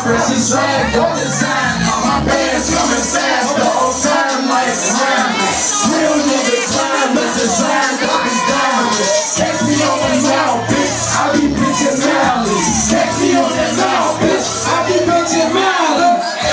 fresh and swag, no design. My pants coming fast, the whole time like ramen. Real nigga climb, the design coming down. Catch me on the mouth, bitch, I be pitching Mally. Catch me on that mouth, bitch, I be pitching Mally.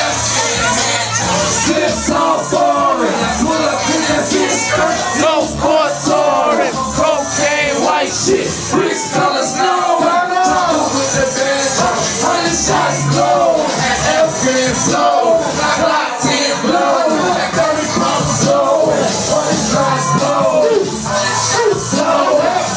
Slips all foreign, pull up in that bitch skirt, no sports touring. Cocaine, white shit, bricks color snow. With the band, 100 shots glow, and F-Grand flow. Glock 10 blow, and 30 pumps blow, 100 shots blow. Blow,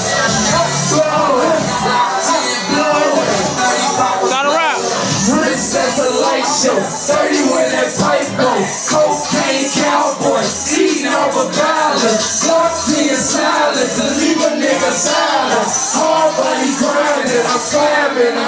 Gotta rap. bricks at the light show, 30 with that pipe bow. Cocaine cowboy, eating off a ballad. Glock 10 silent to leave a nigga silent. Hard body grinding, I'm slamming.